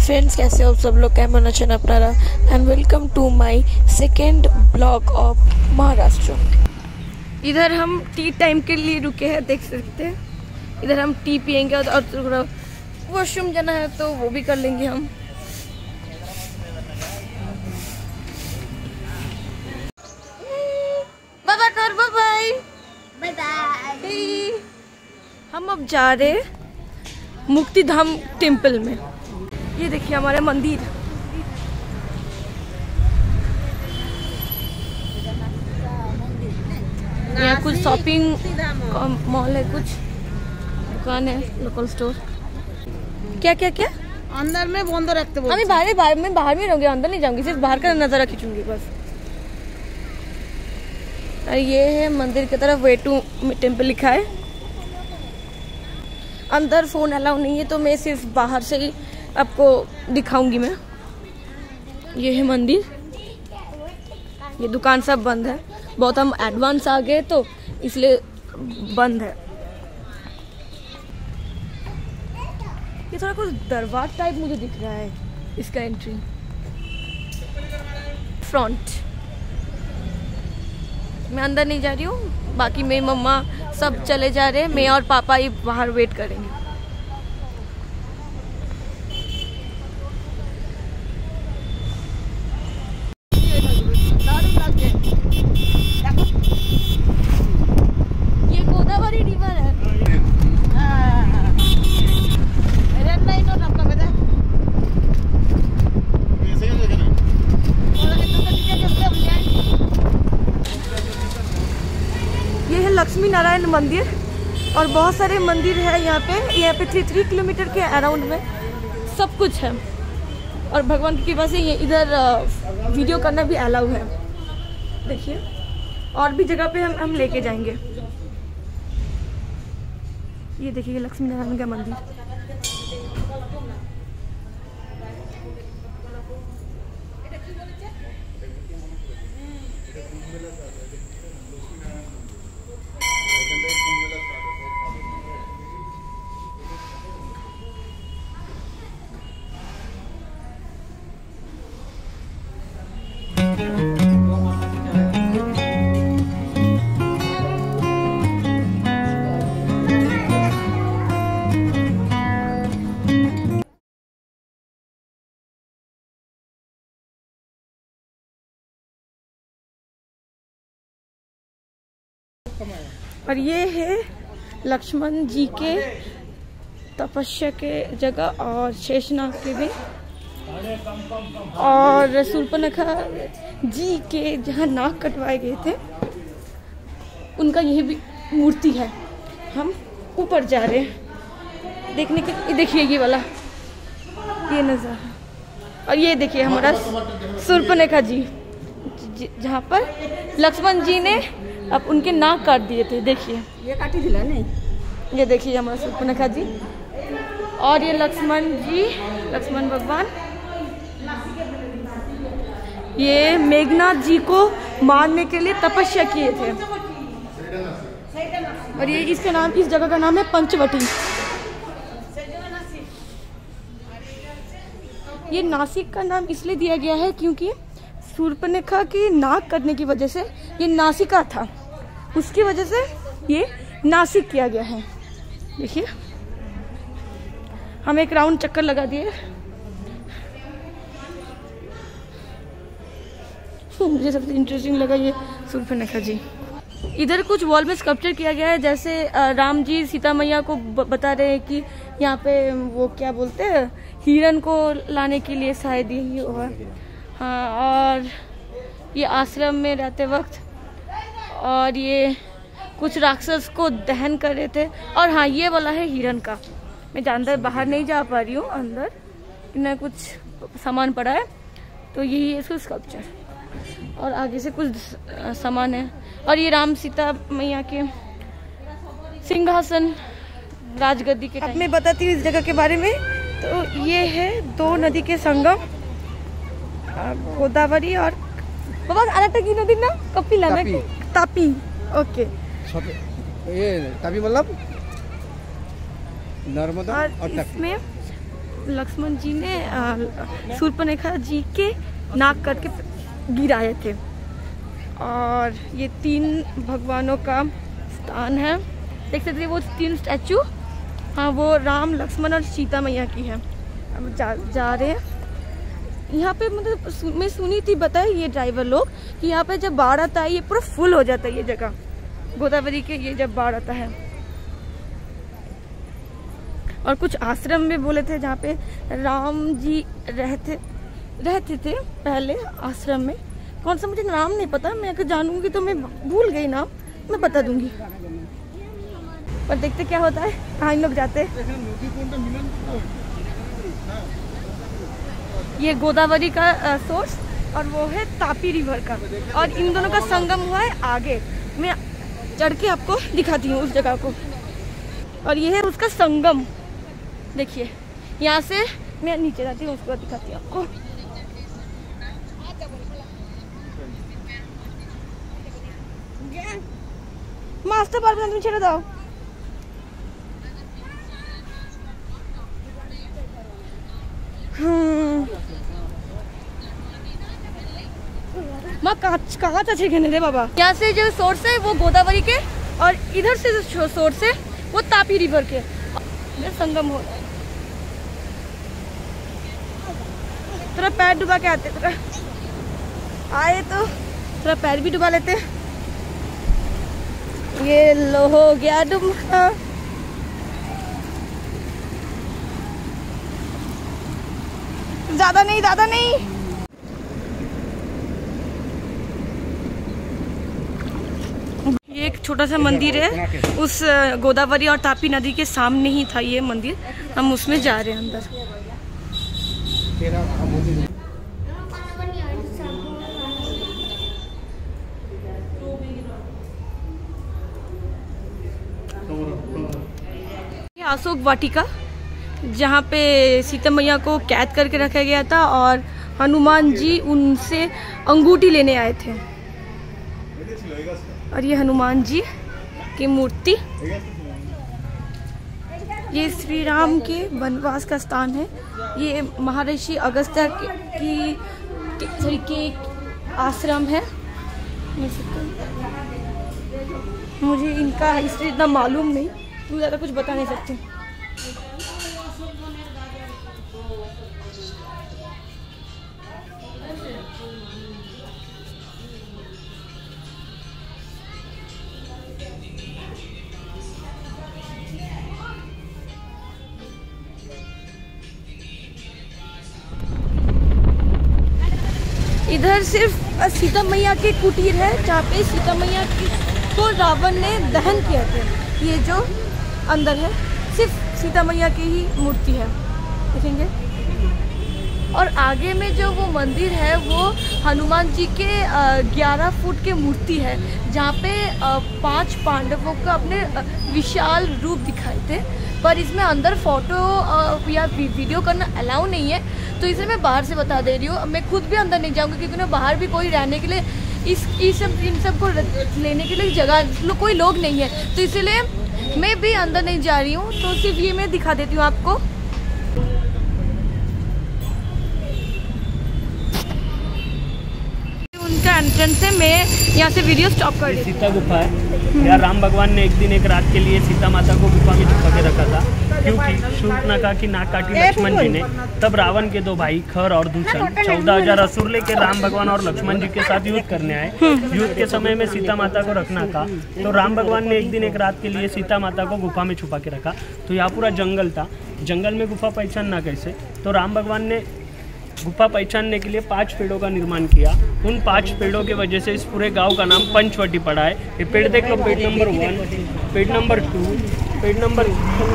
Friends, कैसे हो सब लोग? कैमन आছেন আপনারা and welcome to my second blog of Maharashtra. इधर हम टी टाइम के लिए रुके हैं, देख सकते हैं। इधर हम टी पियेंगे और थोड़ा वॉशरूम जाना है तो वो भी कर लेंगे हम। बाय कर, बाय बाय बाय। हम अब जा रहे मुक्ति धाम टेम्पल में। ये देखिए हमारे मंदिर। यहाँ कुछ शॉपिंग मॉल है, कुछ दुकान है, लोकल स्टोर। क्या क्या क्या अंदर में बंद रखते बोल। मैं बाहर में रहूंगी, अंदर नहीं जाऊंगी, सिर्फ बाहर का नजारा खींचूंगी बस। और ये है मंदिर की तरफ वे टू टेम्पल लिखा है। अंदर फोन अलाउ नहीं है तो मैं सिर्फ बाहर से ही आपको दिखाऊंगी मैं। ये है मंदिर। ये दुकान सब बंद है, बहुत हम एडवांस आ गए तो इसलिए बंद है। ये थोड़ा कुछ दरबार टाइप मुझे दिख रहा है इसका एंट्री फ्रंट। मैं अंदर नहीं जा रही हूँ, बाकी मेरी मम्मा सब चले जा रहे हैं, मैं और पापा ही बाहर वेट करेंगे। ये गोदावरी रिवर है। ये है लक्ष्मी नारायण मंदिर और बहुत सारे मंदिर है यहाँ पे 3 किलोमीटर के अराउंड में सब कुछ है। और भगवान की कृपा से ये इधर वीडियो करना भी अलाउ है। देखिए और भी जगह पे हम लेके जाएंगे। ये देखिए लक्ष्मी नारायण का मंदिर। और ये है लक्ष्मण जी के तपस्या के जगह और शेषनाग के भी, और शूर्पणखा जी के जहाँ नाक कटवाए गए थे उनका यही भी मूर्ति है। हम ऊपर जा रहे हैं देखने के। देखिए ये वाला ये नज़ारा, और ये देखिए हमारा शूर्पणखा जी जहाँ पर लक्ष्मण जी ने अब उनके नाक काट दिए थे। देखिए ये काटी दिला नहीं। ये देखिए हमारा शूर्पणखा जी और ये लक्ष्मण जी, लक्ष्मण भगवान। ये मेघनाथ जी को मारने के लिए तपस्या किए थे। और ये इसका नाम, इस जगह का नाम है पंचवटी। ये नासिक का नाम इसलिए दिया गया है क्योंकि शूर्पणखा की नाक कटने की वजह से ये नासिका था, उसकी वजह से ये नासिक किया गया है। देखिए हम एक राउंड चक्कर लगा दिए। मुझे सबसे इंटरेस्टिंग लगा ये शूर्पणखा जी। इधर कुछ वॉल में स्कल्पचर किया गया है, जैसे राम जी सीता मैया को बता रहे हैं कि यहाँ पे वो क्या बोलते हैं, हिरण को लाने के लिए शायद यही हुआ। हाँ, और ये आश्रम में रहते वक्त, और ये कुछ राक्षस को दहन कर रहे थे। और हाँ, ये वाला है हिरण का। मैं अंदर बाहर नहीं जा पा रही हूँ, अंदर इतना कुछ सामान पड़ा है तो यही है इसका स्कल्पचर। और आगे से कुछ सामान है। और ये राम सीता मैया के सिंहासन राजगद्दी के। अब मैं बताती हूँ इस जगह के बारे में। तो ये है दो नदी के संगम, गोदावरी और बाबा आरेकटा की नदी ना कपिला ना तापी। ओके, ये तापी मतलब नर्मदा और इसमें लक्ष्मण जी ने शूर्पणखा जी के नाक काट के गिराए थे। और ये 3 भगवानों का स्थान है, देख सकते हैं वो 3 स्टैचू। हाँ, वो राम, लक्ष्मण और सीता मैया की है। अब जा रहे हैं यहाँ पे। मतलब मैं सुनी थी, बताए ये ड्राइवर लोग कि यहाँ पे जब बाढ़ आता है ये पूरा फुल हो जाता है ये जगह, गोदावरी के ये जब बाढ़ आता है। और कुछ आश्रम में बोले थे जहाँ पे राम जी रहते थे पहले आश्रम में। कौन सा मुझे नाम नहीं पता, मैं अगर जानूंगी तो मैं भूल गई नाम, मैं बता दूंगी। पर देखते क्या होता है। हाँ, इन लोग जाते हैं। ये गोदावरी का सोर्स और वो है तापी रिवर का, और इन दोनों का संगम हुआ है आगे। मैं चढ़ के आपको दिखाती हूँ उस जगह को। और ये है उसका संगम, देखिए यहाँ से मैं नीचे जाती हूँ, उसको दिखाती हूँ आपको। मास्टर पार्क में तुम ছেড়ে দাও। माँ कहाँ चा खेने रे बाबा। यहाँ से जो सोर्स है वो गोदावरी के, और इधर से जो सोर्स है वो तापी रिवर के संगम हो रहा है। थोड़ा पैर डुबा के आते, थोड़ा आए तो थोड़ा पैर भी डुबा लेते। ये लो हो गया डुबा। ज्यादा नहीं, ज्यादा नहीं। ये एक छोटा सा मंदिर है, उस गोदावरी और तापी नदी के सामने ही था ये मंदिर। हम उसमें जा रहे हैं अंदर। अशोक वाटिका, जहाँ पे सीता मैया को कैद करके रखा गया था और हनुमान जी उनसे अंगूठी लेने आए थे। और ये हनुमान जी की मूर्ति, ये श्री राम के वनवास का स्थान है। ये महर्षि अगस्त्य के आश्रम है। मुझे इनका हिस्ट्री इतना मालूम नहीं, तो ज़्यादा कुछ बता नहीं सकती। इधर सिर्फ सीता मैया के कुटीर है, जहाँ पे सीता मैया को रावण ने दहन किया था। ये जो अंदर है सिर्फ सीता मैया की ही मूर्ति है, देखेंगे। और आगे में जो वो मंदिर है वो हनुमान जी के 11 फुट के मूर्ति है, जहाँ पे 5 पांडवों का अपने विशाल रूप दिखाए थे। पर इसमें अंदर फोटो या वीडियो करना अलाउ नहीं है, तो इसे मैं बाहर से बता दे रही हूँ। मैं खुद भी अंदर नहीं जाऊँगी, क्योंकि ना बाहर भी कोई रहने के लिए इन सब को लेने के लिए जगह कोई लोग नहीं है, तो इसलिए मैं भी अंदर नहीं जा रही हूँ। तो सिर्फ ये मैं दिखा देती हूँ आपको। उनका एंट्रेंस है, मैं यहाँ से वीडियो स्टॉप कर दी। सीता गुफा है यार। राम भगवान ने एक दिन एक रात के लिए सीता माता को गुफा में छुपा के रखा था, क्योंकि शूर्पणखा की नाक काटी लक्ष्मण जी ने। तब रावण के 2 भाई खर और दूषण 14,000 असुर लेकर राम भगवान और लक्ष्मण जी के साथ युद्ध करने आए। युद्ध के समय में सीता माता को रखना था, तो राम भगवान ने एक दिन एक रात के लिए सीता माता को गुफा में छुपा के रखा। तो यहाँ पूरा जंगल था, जंगल में गुफा पहचानना कैसे, तो राम भगवान ने गुफा पहचानने के लिए 5 पेड़ों का निर्माण किया। उन 5 पेड़ों की वजह से इस पूरे गांव का नाम पंचवटी पड़ा है। ये पेड़ देख लो, पेड़ नंबर 1, पेड़ नंबर 2, पेड़ नंबर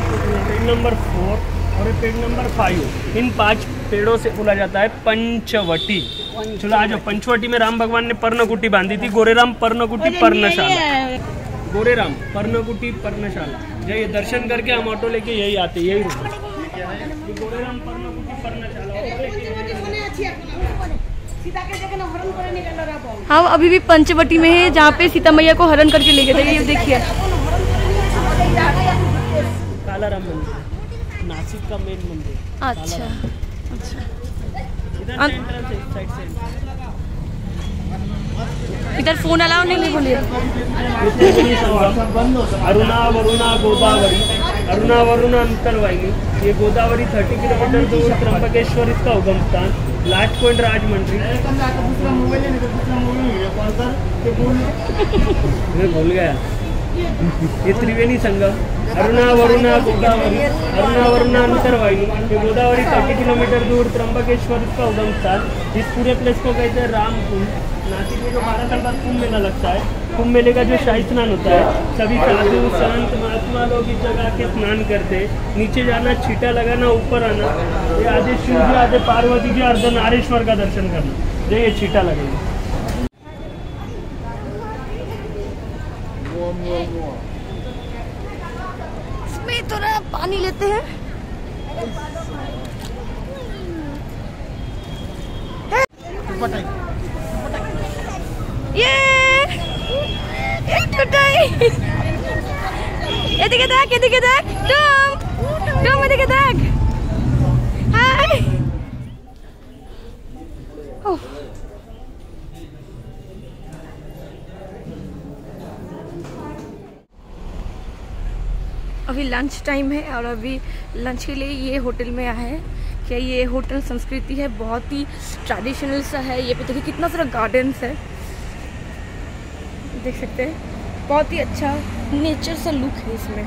4 और पेड़ नंबर 5। इन 5 पेड़ों से बोला जाता है पंचवटी। चलो आज पंचवटी में राम भगवान ने पर्णकुटी बांधी थी, गोरेराम पर्णकुटी पर्णशाला। गोरेराम पर्णकुटी पर्णशाला, जाइए दर्शन करके हम ऑटो लेके यही आते, यही रुको। गोरेराम पर्णकुटी पर्णशाला। हम अभी भी पंचवटी में है, जहाँ पे सीता मैया को हरण करके ले गए थे। ये देखिए काला राम मंदिर। नासिक का मेन मंदिर। अच्छा अच्छा, इधर से एंट्रेंस है, इस साइड से इधर फोन अलाउ नहीं बोलिए। अरुणा वरुणा गोदावरी, अरुणा वरुणा अंतरवाहिनी, ये गोदावरी 30 किलोमीटर दूर त्र्यंबकेश्वर इसका उगम स्थान। Last point Rajahmundry. मैं भूल गया, ये त्रिवेणी संगम। अरुणा वरुणा गोदावरी, अरुणा वरुणा अंतरवाहिनी, ये गोदावरी 30 किलोमीटर दूर त्र्यंबकेश्वर इसका उगम स्थान। इस पूरे प्लेस को कहते हैं राम कुंड। नासिक में जो 12 साल बाद कुंभ मेला लगता है, कुंभ मेले का जो शाही स्नान होता है, सभी साधु संत महात्मा लोग इस जगह के स्नान करते हैं। नीचे जाना, छीटा लगाना, ऊपर आना, ये आधे शिव जी आधे पार्वती जी अर्धनारीश्वर का दर्शन करना, जो ये छीटा लगेगा। इसमें थोड़ा पानी लेते हैं। ये हाय। अभी लंच टाइम है और अभी लंच के लिए ये होटल में आया है। क्या ये होटल संस्कृति है, बहुत ही ट्रेडिशनल सा है। ये पे देखिए कितना सारा गार्डन्स है, देख सकते हैं, बहुत ही अच्छा नेचर सा लुक है इसमें।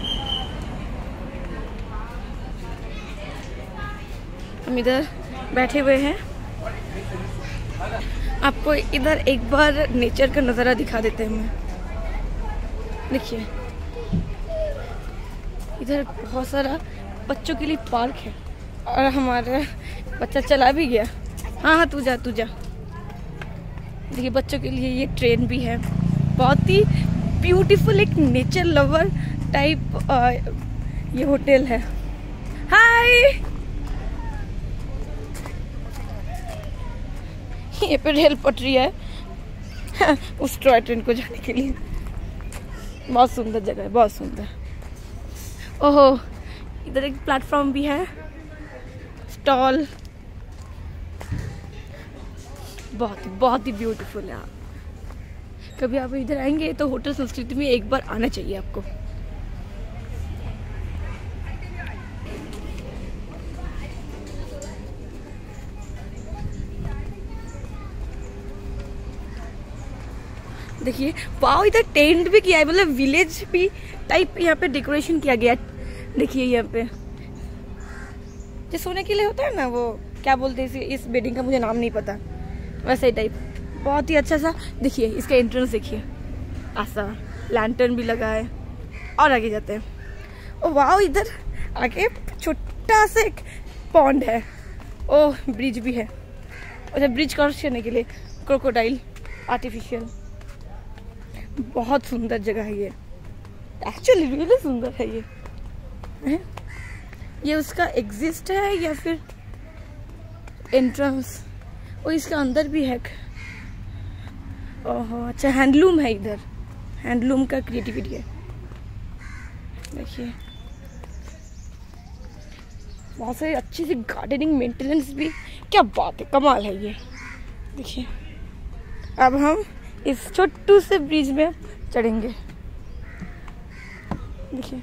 हम इधर बैठे हुए हैं, आपको इधर एक बार नेचर का नज़ारा दिखा देते हैं हम। देखिए इधर बहुत सारा बच्चों के लिए पार्क है और हमारा बच्चा चला भी गया। हाँ हाँ, तू जा तू जा। देखिए बच्चों के लिए ये ट्रेन भी है, बहुत ही ब्यूटीफुल, एक नेचर लवर टाइप ये होटल है। हाय, ये पे रेल पटरी है उस टॉय ट्रेन को जाने के लिए। बहुत सुंदर जगह है, बहुत सुंदर। ओहो, इधर एक प्लेटफॉर्म भी है, स्टॉल, बहुत ही ब्यूटीफुल है। कभी आप इधर आएंगे तो होटल संस्कृति में एक बार आना चाहिए आपको। देखिए वाओ, इधर टेंट भी किया है, मतलब विलेज भी टाइप यहाँ पे डेकोरेशन किया गया। देखिए यहाँ पे जो सोने के लिए होता है ना, वो क्या बोलते हैं इस बिल्डिंग का, मुझे नाम नहीं पता, वैसे ही टाइप, बहुत ही अच्छा सा। देखिए इसका एंट्रेंस देखिए, ऐसा लैंटर्न भी लगा है। और आगे जाते हैं, ओ वाओ, इधर आगे छोटा सा एक पॉन्ड है। ओह, ब्रिज भी है, अच्छा ब्रिज क्रॉस करने के लिए क्रोकोडाइल आर्टिफिशियल। बहुत सुंदर जगह है ये, एक्चुअली रियली सुंदर है ये। ये उसका एग्जिस्ट है या फिर एंट्रेंस? और इसका अंदर भी है। ओहो, अच्छा हैंडलूम है इधर, हैंडलूम का क्रिएटिविटी है। देखिए बहुत सारी अच्छी सी गार्डनिंग मेंटेनेंस भी, क्या बात है, कमाल है ये। देखिए अब हम इस छोटू से ब्रिज में चढ़ेंगे। देखिए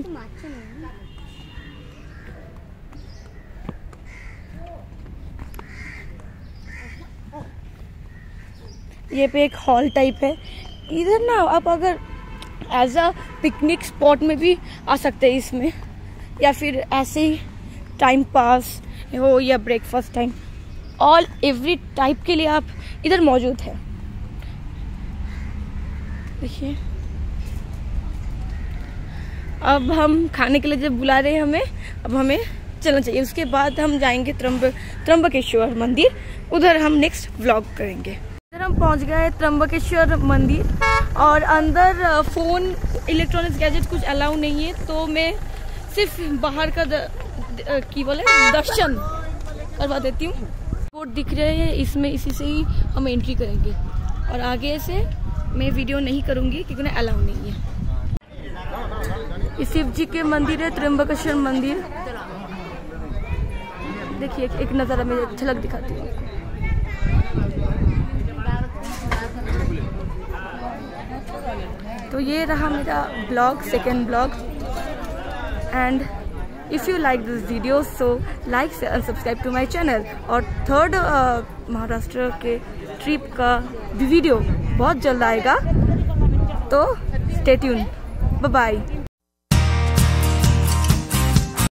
ये पे एक हॉल टाइप है इधर ना। आप अगर एज अ पिकनिक स्पॉट में भी आ सकते हैं इसमें, या फिर ऐसे ही टाइम पास हो या breakfast time, all every type के लिए आप इधर मौजूद है। देखिए अब हम खाने के लिए जब बुला रहे हैं हमें, अब हमें चलना चाहिए। उसके बाद हम जाएंगे त्र्यंबकेश्वर मंदिर, उधर हम नेक्स्ट व्लॉग करेंगे। इधर हम पहुंच गए त्र्यंबकेश्वर मंदिर, और अंदर फ़ोन इलेक्ट्रॉनिक्स गैजेट कुछ अलाउ नहीं है, तो मैं सिर्फ बाहर का दर्शन करवा देती हूँ। बोर्ड दिख रहे हैं, इसमें इसी से ही हम एंट्री करेंगे, और आगे से मैं वीडियो नहीं करूँगी क्योंकि ना अलाउ नहीं है। ये शिव जी के मंदिर है, त्र्यंबकेश्वर मंदिर। देखिए एक नज़ारा में झलक दिखाती हूँ। तो ये रहा मेरा blog, second blog. And if you like this video so like share and subscribe to my channel. और थर्ड महाराष्ट्र के ट्रिप का वीडियो बहुत जल्द आएगा, तो स्टे ट्यून। Bye bye.